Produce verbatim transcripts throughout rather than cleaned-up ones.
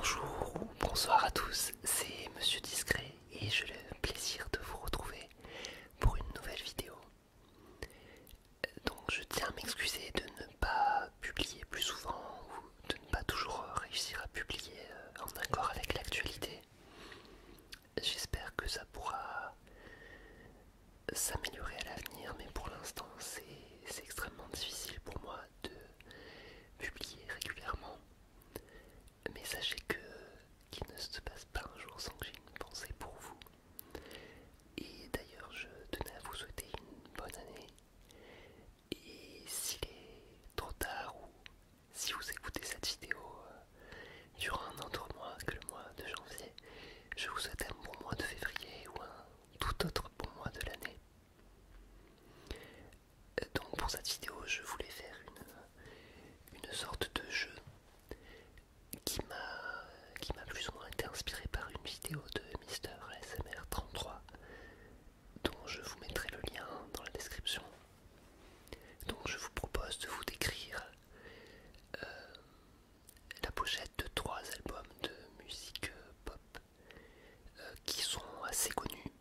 Bonjour ou bonsoir à tous, c'est Monsieur Discret et j'ai le plaisir de vous retrouver pour une nouvelle vidéo. Donc je tiens à m'excuser de ne pas publier plus souvent ou de ne pas toujours réussir à publier en accord avec l'actualité. J'espère que ça pourra s'améliorer à l'avenir, mais pour l'instant c'est extrêmement difficile pour moi de publier régulièrement. Mais sachez que qu'il ne se passe pas un jour sans que j'ai une pensée pour vous. Et d'ailleurs je tenais à vous souhaiter une bonne année. Et s'il est trop tard ou si vous écoutez cette vidéo euh, durant un autre mois que le mois de janvier, je vous souhaite un bon mois de février ou un tout autre bon mois de l'année. Donc pour cette vidéo je voulais faire une, une sorte de jeu qui m'a qui m'a plus ou moins été inspiré par une vidéo de Mister A S M R trente-trois dont je vous mettrai le lien dans la description. Donc je vous propose de vous décrire euh, la pochette de trois albums de musique pop euh, qui sont assez connus.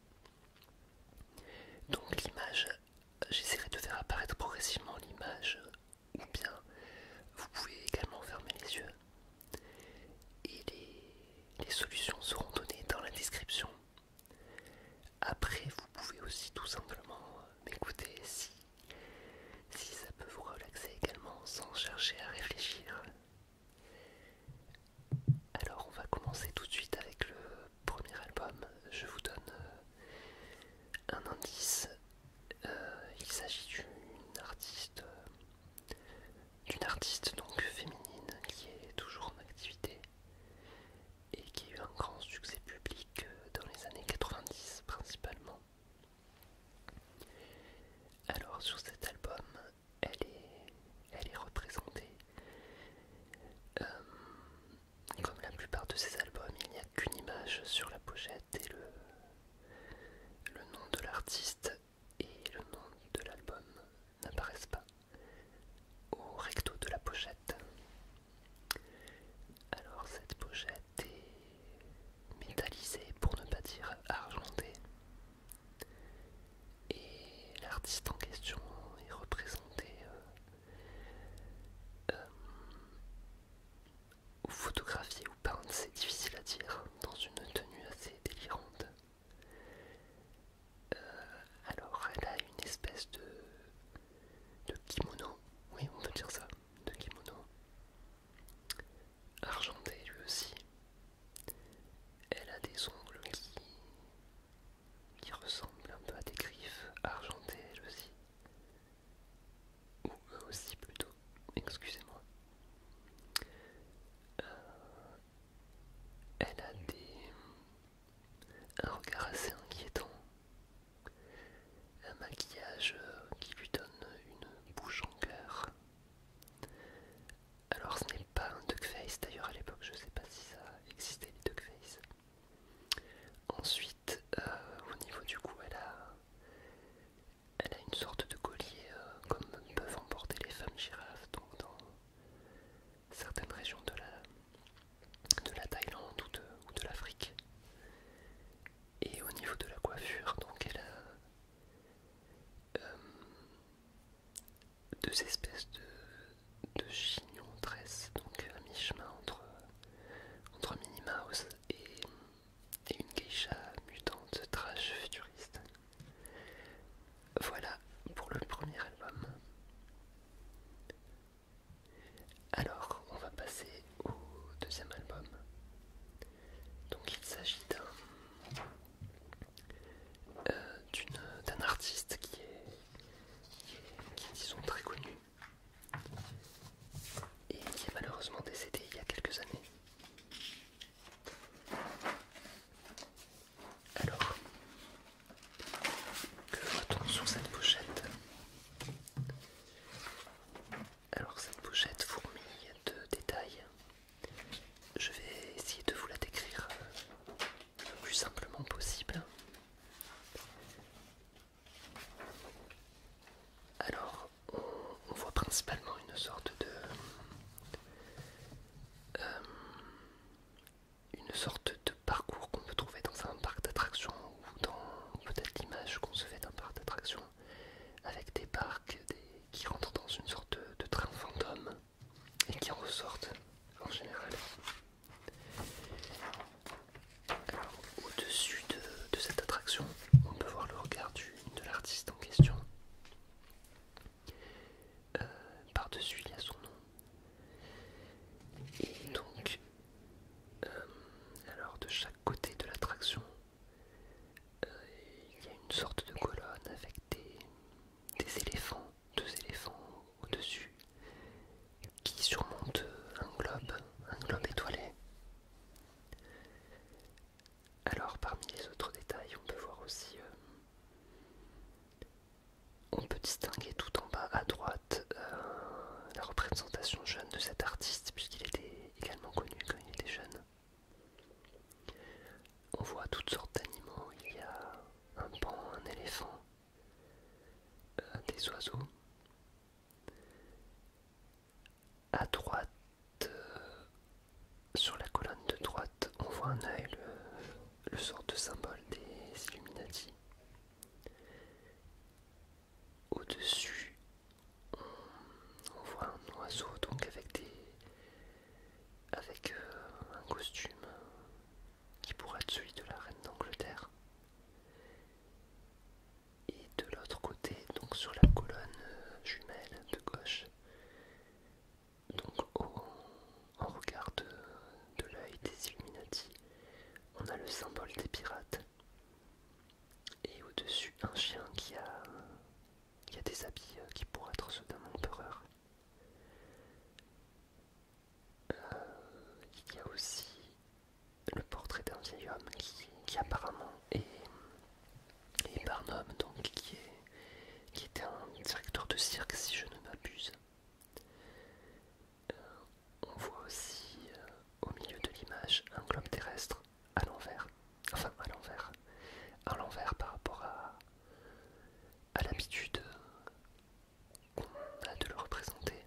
Donc l'image, j'essaierai de faire apparaître progressivement l'image, ou bien vous pouvez également fermer les yeux. Et les, les solutions seront données dans la description. Après, vous pouvez aussi tout simplement m'écouter si, si ça peut vous relaxer également sans chercher à réfléchir. Alors on va commencer tout de suite avec le premier album. Je vous donne euh, un indice. Euh, il s'agit d'une artiste, euh, d'une artiste donc féminine qui est toujours en activité et qui a eu un grand succès public euh, dans les années quatre-vingt-dix principalement. Alors sur cet album, elle est, elle est représentée euh, comme la plupart de ses albums, il n'y a qu'une image sur la pochette et le, le nom de l'artiste et le nom de l'album n'apparaissent pas au recto de la pochette. Alors cette pochette est métallisée pour ne pas dire argentée et l'artiste en question est représenté euh, euh, ou photographié ou peinte, c'est difficile à dire, dans une tenue assez délirante. Euh, alors elle a une espèce de, de kimono, oui on peut dire ça, de kimono, argenté lui aussi. Elle a des ongles qui, qui ressemblent un peu à des griffes argentées elle aussi. Ou eux aussi plutôt, excusez-moi. Euh, elle a des, un regard assez inquiétant, un maquillage qui lui donne une bouche en cœur. Alors ce n'est pas un duckface, d'ailleurs à l'époque je sais pas si ça existait les duckface. Ensuite euh, au niveau du cou elle a, elle a une sorte de collier euh, comme peuvent en porter les femmes girafes donc dans certaines régions de la, de la Thaïlande ou de, ou de l'Afrique. Et au niveau de la coiffure, donc elle a euh, deux espèces de, de chignons tresses, donc à mi-chemin entre, entre Minnie Mouse et, et une geisha mutante trash futuriste. Voilà pour le premier album. Alors on va passer au deuxième album. Donc il s'agit d'un euh, d'une d'un artiste qui est, qui est qui est disons très connu sorte de parcours qu'on peut trouver dans un parc d'attractions ou dans peut-être l'image qu'on se fait d'un parc d'attractions avec des barques des... qui rentrent dans une sorte de, de train fantôme et qui en ressortent en général. Alors, au-dessus de, de cette attraction, on peut voir le regard du, de l'artiste en question. Euh, Par-dessus, il y a son nom. Et donc, euh, alors de chaque côté de l'attraction, euh, il y a une sorte de colonne avec des, des éléphants, deux éléphants au-dessus, qui surmontent un globe, un globe étoilé. Alors parmi les autres détails, on peut voir aussi, euh, on peut distinguer tout en bas à droite euh, la représentation jeune de cet artiste, puisqu'il était également connu quand il était jeune. On voit toutes sortes d'animaux, il y a un pan, un éléphant, euh, des oiseaux. À droite, euh, sur la colonne de droite, on voit un œil, le, le sort de symbole des Illuminati. Au-dessus, on, on voit un oiseau donc avec des, avec euh, un costume qui pourrait être celui de la reine d'Angleterre. Et de l'autre côté, donc sur la colonne jumelle de gauche, donc au, en regard de, de l'œil des Illuminati, on a le symbole des pirates. Et au-dessus, un chien qui a, qui a des habits qui pourraient être ceux d'un empereur. Euh, il y a aussi le portrait d'un vieil homme qui, qui apparemment est, est Barnum, donc qui, est, qui était un directeur de cirque si je ne m'abuse. Euh, on voit aussi euh, au milieu de l'image un globe terrestre à l'envers, enfin à l'envers, à l'envers par rapport à, à l'habitude qu'on a de le représenter.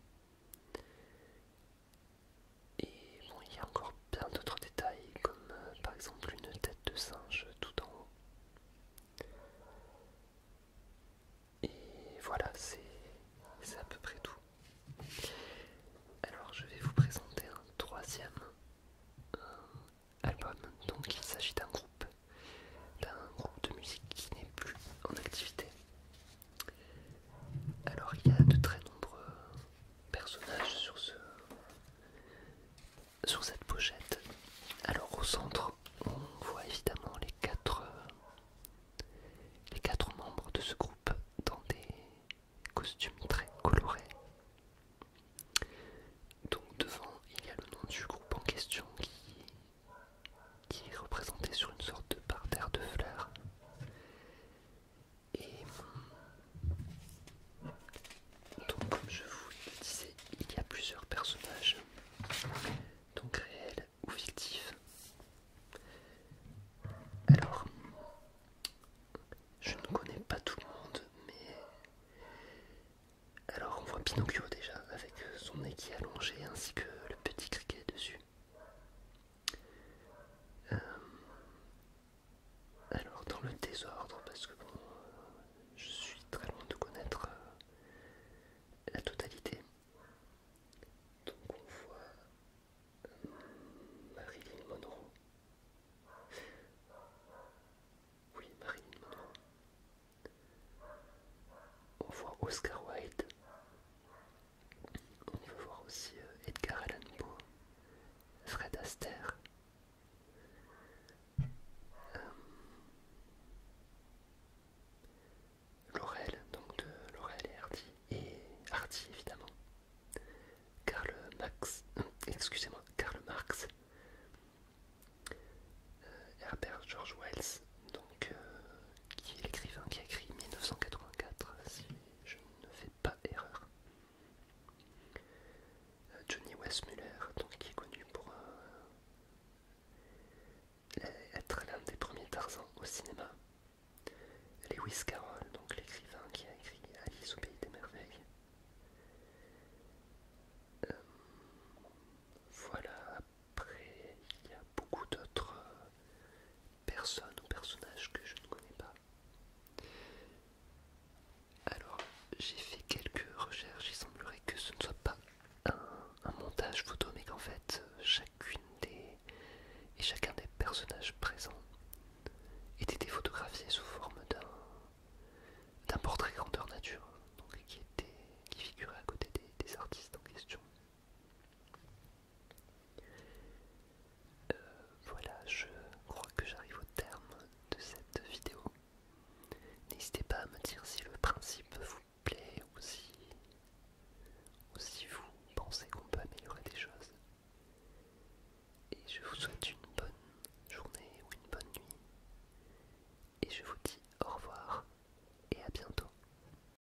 Et bon, il y a encore bien d'autres détails, comme euh, par exemple une tête de singe tout en haut. Et voilà, c'est à peu près tout. Alors je vais vous présenter un troisième euh, album. Donc il s'agit d'un groupe, d'un groupe de musique qui n'est plus en activité. Alors il y a de très nombreux personnages sur ce sur cette pochette. Alors au centre, on voit évidemment les quatre euh, les quatre membres de ce groupe dans des costumes très colorés. Donc devant, il y a le nom du groupe en question qui, qui est représenté sur une sorte de parterre de fleurs. Et donc comme je vous le disais, il y a plusieurs personnages, donc réels ou fictifs. Alors, je ne connais pas tout le monde, mais alors on voit Pinocchio déjà, avec son nez qui est allongé ainsi que le petit criquet dessus. Euh, alors dans le désordre, parce que bon, je suis très loin de connaître euh, la totalité. Donc on voit euh, Marilyn Monroe. Oui, Marilyn Monroe. On voit Oscar Wilde. On peut voir aussi euh, Edgar Allan Poe, Fred Astaire, euh, Laurel, donc de Laurel et Hardy, et Hardy évidemment, Karl Marx, euh, excusez-moi, Karl Marx, euh, Herbert George Wells, donc euh, qui est l'écrivain qui a écrit mille neuf cent quatre-vingt-quatre, si je ne fais pas erreur. Euh, Johnny Weissmuller, donc qui est connu pour euh, être l'un des premiers Tarzans au cinéma. Lewis Carroll,